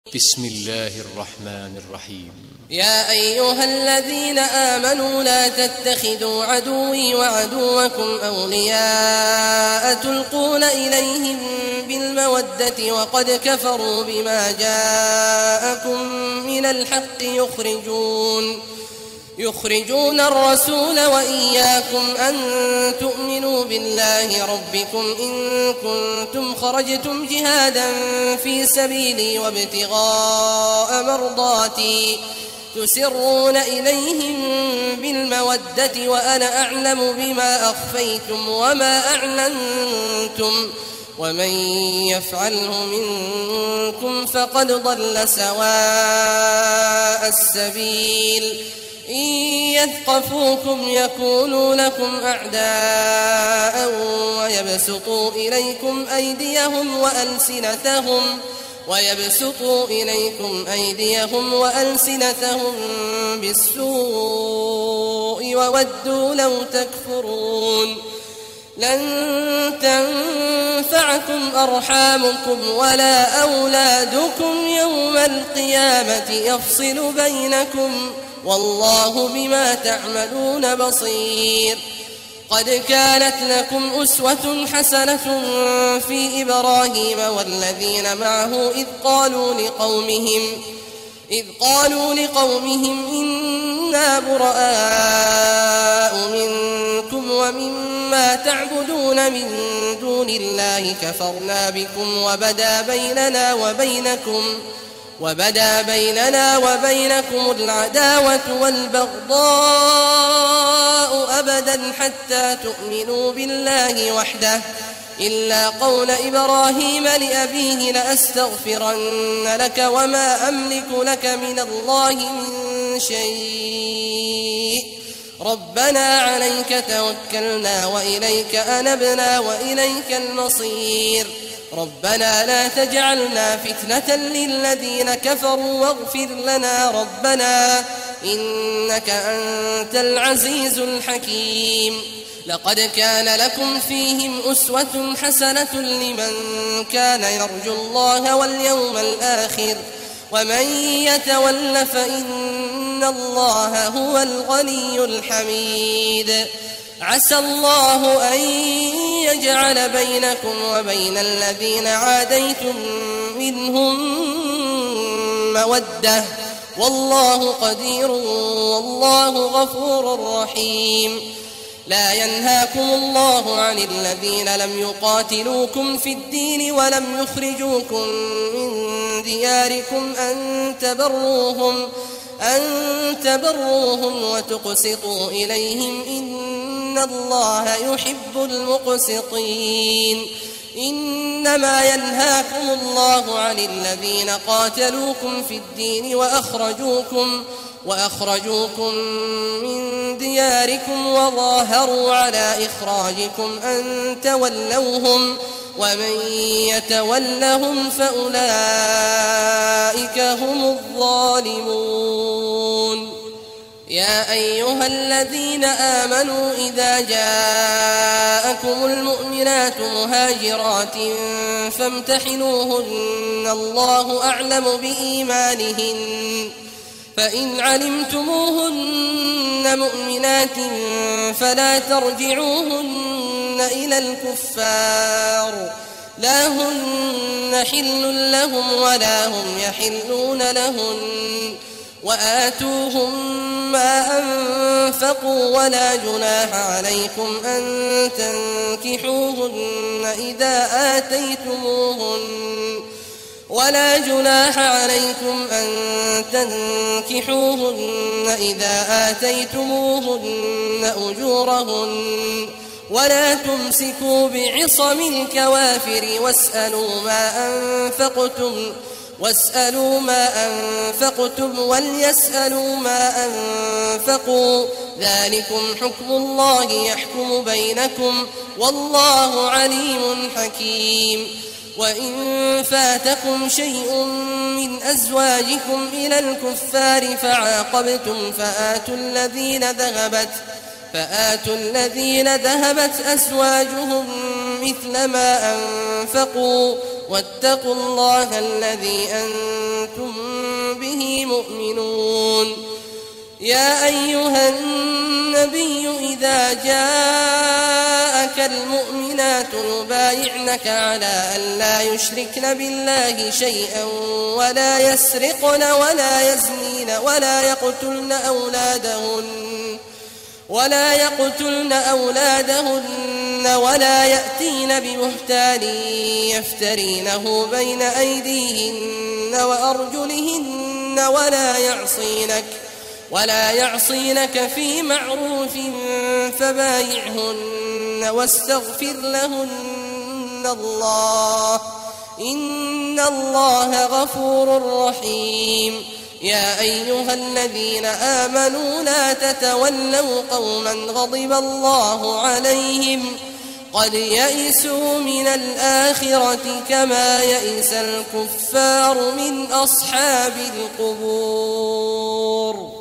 بسم الله الرحمن الرحيم. يا أيها الذين آمنوا لا تتخذوا عدوي وعدوكم أولياء تلقون إليهم بالمودة وقد كفروا بما جاءكم من الحق يخرجون الرسول وإياكم أن تؤمنوا بالله ربكم إن كنتم خرجتم جهادا في سبيلي وابتغاء مرضاتي تسرون إليهم بالمودة وأنا أعلم بما أخفيتم وما أعلنتم ومن يفعله منكم فقد ضل سواء السبيل إن يثقفوكم يكونوا لكم أعداء ويبسطوا إليكم أيديهم وألسنتهم بالسوء وودوا لو تكفرون لن تنفعكم أرحامكم ولا أولادكم يوم القيامة يفصل بينكم والله بما تعملون بصير. قد كانت لكم أسوة حسنة في إبراهيم والذين معه إذ قالوا لقومهم إنا براء منكم ومما تعبدون من دون الله كفرنا بكم وبدا بيننا وبينكم العداوة والبغضاء أبدا حتى تؤمنوا بالله وحده إلا قول إبراهيم لأبيه لأستغفرن لك وما أملك لك من الله من شيء ربنا عليك توكلنا وإليك أنبنا وإليك المصير ربنا لا تجعلنا فتنة للذين كفروا واغفر لنا ربنا إنك أنت العزيز الحكيم. لقد كان لكم فيهم أسوة حسنة لمن كان يرجو الله واليوم الآخر ومن يتول فإن الله هو الغني الحميد. عسى الله أن يجعل بينكم وبين الذين عاديتم منهم مودة والله قدير والله غفور رحيم. لا ينهاكم الله عن الذين لم يقاتلوكم في الدين ولم يخرجوكم من دياركم أن تبروهم وتقسطوا إليهم إن الله يحب المقسطين. إنما ينهاكم الله عن الذين قاتلوكم في الدين وأخرجوكم من دياركم وظاهروا على إخراجكم أن تولوهم ومن يتولهم فأولئك هم الظالمون. يا أيها الذين آمنوا إذا جاءكم المؤمنات مهاجرات فامتحنوهن الله أعلم بإيمانهن فإن علمتموهن مؤمنات فلا ترجعوهن إلى الكفار لا هن حل لهم ولا هم يحلون لهن وآتوهم ما أنفقوا ولا جناح عليكم أن تنكحوهن إذا آتيتموهن أجورهن ولا تمسكوا بعصم الكوافر واسألوا ما أنفقتم وليسألوا ما أنفقوا ذلكم حكم الله يحكم بينكم والله عليم حكيم. وإن فاتكم شيء من أزواجكم إلى الكفار فعاقبتم فآتوا الذين ذهبت أزواجهم مثل ما أنفقوا واتقوا الله الذي أنتم به مؤمنون. يا أيها النبي إذا جاءك المؤمنات يبايعنك على أن لا يشركن بالله شيئا ولا يسرقن ولا يزنين ولا يقتلن أولادهن ولا يأتين ببهتان يفترينه بين أيديهن وأرجلهن ولا يعصينك في معروف فبايعهن واستغفر لهن الله إن الله غفور رحيم. يا أيها الذين آمنوا لا تتولوا قوما غضب الله عليهم قد يئسوا من الآخرة كما يئس الكفار من أصحاب القبور.